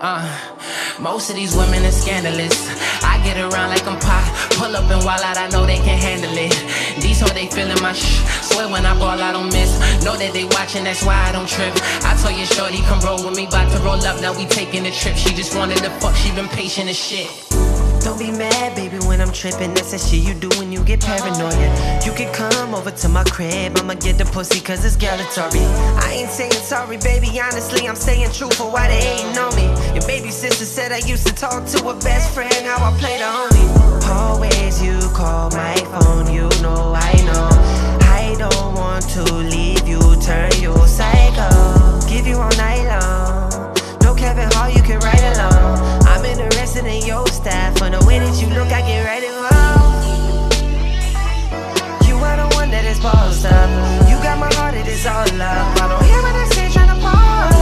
Most of these women are scandalous. I get around like I'm pop. Pull up and wild out, I know they can handle it. These hoes, they feeling my swear when I ball, I don't miss. Know that they watching, that's why I don't trip. I told you shorty, come roll with me, bout to roll up, now we taking a trip. She just wanted to fuck, she been patient as shit. Don't be mad, baby, when I'm tripping. That's the shit you do when you get paranoia. You can come over to my crib, I'ma get the pussy cause it's gallatory. I ain't saying sorry, baby, honestly, I'm saying true for why they hating on me. Your baby sister said I used to talk to her best friend, how I play the homie. Always you call my phone, you know I know. I don't want to leave you, turn you psycho. Give you all night long. No Kevin Hart, you can ride along. I'm interested in your style. For the way that you look, I get right involved. You are the one that is bossed up. You got my heart, it is all love. I don't hear what they say, tryna pause.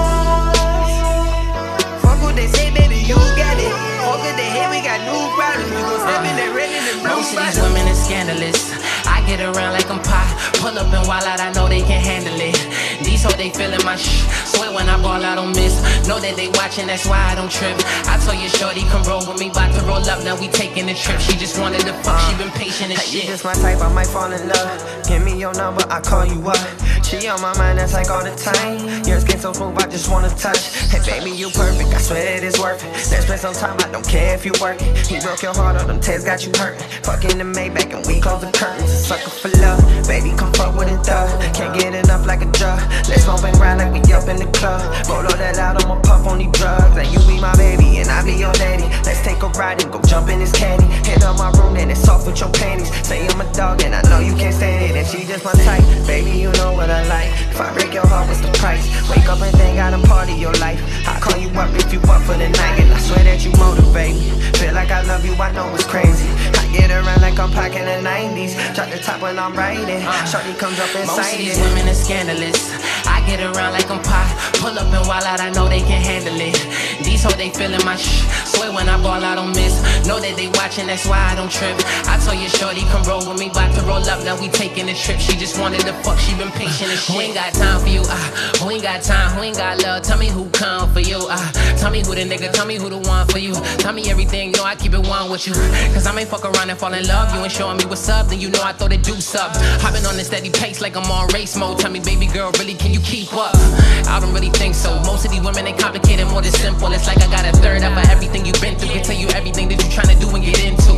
Fuck what they say, baby, you got it. Fuck what they hear, we got new problems. We gon' step in there ready to blow. Most of these women are scandalous. I get around like I'm pop. Pull up and wild out, I know they can handle it. These hoes, they feeling my swear when I ball, I don't miss. Know that they watching, that's why I don't trip. I told you shorty, come roll with me, bout to roll up, now we taking a trip. She just wanted to fuck, she been patient as shit. You just my type, I might fall in love. Give me your number, I call you up. She on my mind, that's like all the time. Your skin so smooth, I just wanna touch. Hey baby, you perfect, I swear that it's worth it. Let's spend some time, I don't care if you work it. He broke your heart, all them tears got you hurt. Fucking the Maybach and we close the curtains. A sucker for love, baby, come fuck with it, though. Can't get enough like a drug. Let's smoke and grind like we up in the club. Roll all that out, I'ma puff on these drugs. And you be my baby, and I be your daddy. Let's take a ride and go jump in this caddy. Hit up my room and it's off with your panties. Say I'm a dog and I know you can't stand it. And she just my type, baby, you know what I like. If I break your heart, what's the price? Wake up and think I done part of your life. I call you up if you up for the night. And I swear that you motivate me. Feel like I love you, I know it's crazy. I get around like I'm Pac in the 90s. Drop the top when I'm riding. Shorty comes up inside. Most of these women are scandalous. I get around like I'm pop. Pull up and wild out, I know they can handle it. These hoes, they feeling my swear when I ball, I don't miss. Know that they watching, that's why I don't trip. I told you shorty, come roll with me, bout to roll up, now we taking a trip. She just wanted to fuck, she been patient as shit. Who ain't got time for you? Who ain't got time? Who ain't got love? Tell me who come for you? Tell me who the nigga, tell me who the one for you. Tell me everything, you know I keep it one with you. Cause I may fuck around and fall in love. You ain't showing me what's up, then you know I thought it do sup. Hopping on a steady pace like I'm on race mode. Tell me baby girl, really can you keep up? I don't really think so. Most of these women, they complicated more than simple. It's like I got a third of everything you've been through. Can tell you everything that you tryna do and get into.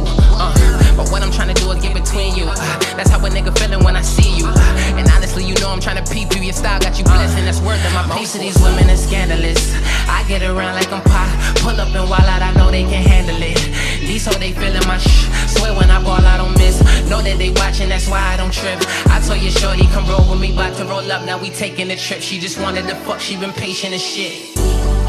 But what I'm tryna do is get between you. That's how a nigga feeling when I see you. And honestly, you know I'm tryna peep you. Your style got you blessed, and that's worth it. Most of these women are scandalous. I get around like I'm pop. Pull up and wild out, I know they can handle it. These hoes, they feeling my swear when I ball, I don't miss. Know that they watching, that's why I don't trip. I told you shorty, come roll with me, bout to roll up, now we taking a trip. She just wanted to fuck, she been patient as shit.